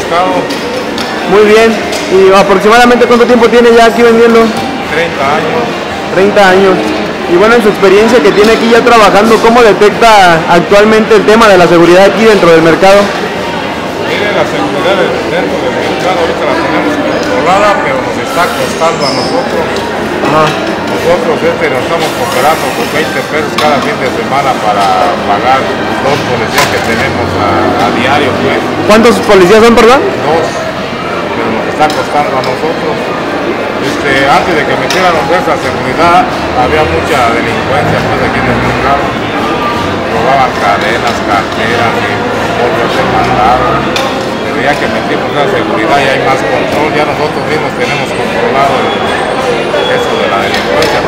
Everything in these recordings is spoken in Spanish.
mercado. Muy bien. ¿Y aproximadamente cuánto tiempo tiene ya aquí vendiendo? 30 años. 30 años. Y bueno, en su experiencia que tiene aquí ya trabajando, ¿cómo detecta actualmente el tema de la seguridad aquí dentro del mercado? Mire, la seguridad dentro del mercado ahorita la tenemos controlada, pero nos está costando a nosotros. Ajá. Nosotros nos estamos cooperando con 20 pesos cada fin de semana para pagar 2 policías que tenemos a diario, pues. ¿Cuántos policías son, perdón? 2, pero nos está costando a nosotros. Antes de que metieran esa seguridad, había mucha delincuencia pues aquí en el mercado. Robaban cadenas, carteras y otros se mandaron. Pero ya que metimos la seguridad y hay más control, ya nosotros mismos tenemos controlado eso de la delincuencia.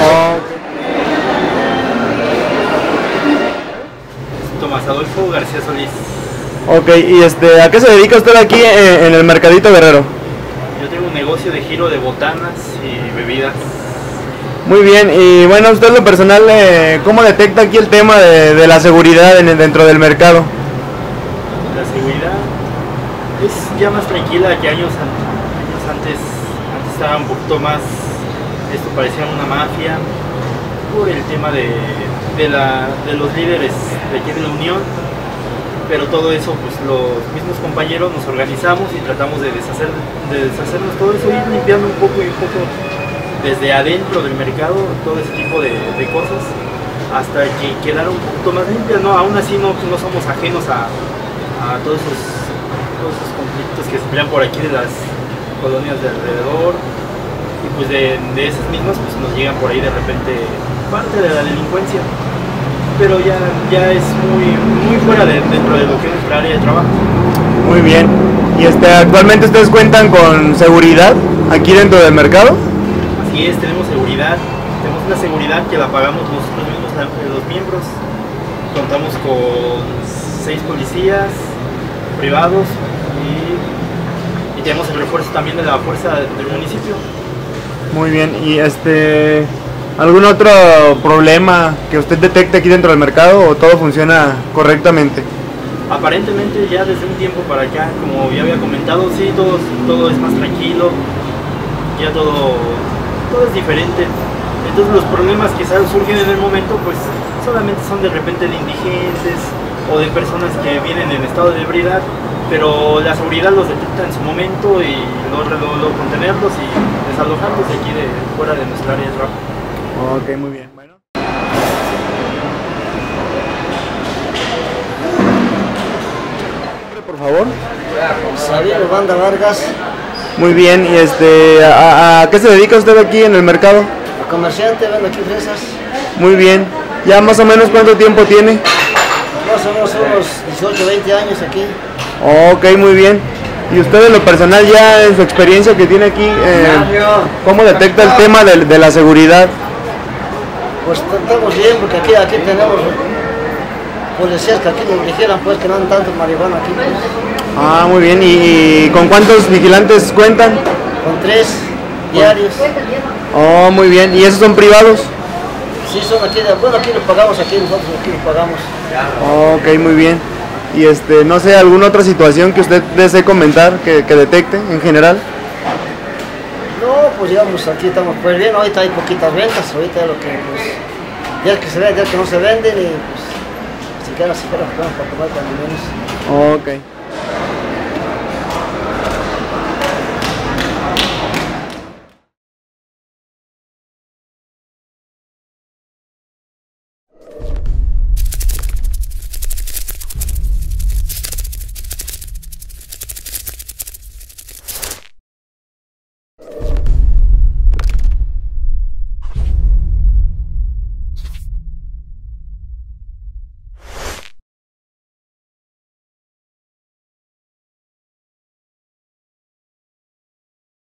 Tomás Adolfo García Solís. Ok, y ¿a qué se dedica usted aquí en el Mercadito Guerrero? Yo tengo un negocio de giro de botanas y bebidas. Muy bien, y bueno, usted en lo personal, ¿cómo detecta aquí el tema de la seguridad dentro del mercado? La seguridad es ya más tranquila que años antes. Antes estaba un poquito más, esto parecía una mafia, por el tema de los líderes de aquí de la Unión. Pero todo eso, pues los mismos compañeros nos organizamos y tratamos de deshacernos todo eso, ir limpiando un poco desde adentro del mercado, todo ese tipo de cosas, hasta que quedara un poquito más limpia, ¿no? Aún así no somos ajenos a todos esos conflictos que se pelean por aquí de las colonias de alrededor, y pues de esas mismas pues nos llegan por ahí de repente parte de la delincuencia. Pero ya es muy fuera dentro de lo que es nuestra área de trabajo. Muy bien. ¿Y actualmente ustedes cuentan con seguridad aquí dentro del mercado? Así es, tenemos seguridad. Tenemos una seguridad que la pagamos nosotros mismos, los miembros. Contamos con 6 policías privados y tenemos el refuerzo también de la fuerza del municipio. Muy bien. ¿Y algún otro problema que usted detecte aquí dentro del mercado o todo funciona correctamente? Aparentemente ya desde un tiempo para acá, como ya había comentado, sí, todo es más tranquilo, ya todo es diferente. Entonces los problemas que surgen en el momento pues solamente son de repente de indigentes o de personas que vienen en estado de ebriedad, pero la seguridad los detecta en su momento y luego contenerlos y desalojarlos de aquí fuera de nuestra área de trabajo. Ok, muy bien. Bueno. Por favor. Xavier Banda Vargas. Muy bien, y ¿a qué se dedica usted aquí en el mercado? Comerciante, vendo aquí fresas. Muy bien. ¿Ya más o menos cuánto tiempo tiene? Más o menos unos 18, 20 años aquí. Ok, muy bien. Y usted en lo personal ya en su experiencia que tiene aquí, ¿cómo detecta el tema de la seguridad? Pues estamos bien porque aquí tenemos policías que aquí nos dijeran pues que no andan tanto marihuana aquí. Pues. Ah, muy bien. ¿Y con cuántos vigilantes cuentan? Con 3 diarios. Oh, muy bien. ¿Y esos son privados? Sí, son aquí, bueno aquí los pagamos, nosotros aquí los pagamos. Ok, muy bien. Y no sé, ¿alguna otra situación que usted desee comentar, que detecte en general? No, pues digamos, aquí estamos pues bien, ahorita hay poquitas ventas, ahorita lo que pues, ya que se vende, ya que no se venden y pues, siquiera podemos para tomar cuando menos. Ok.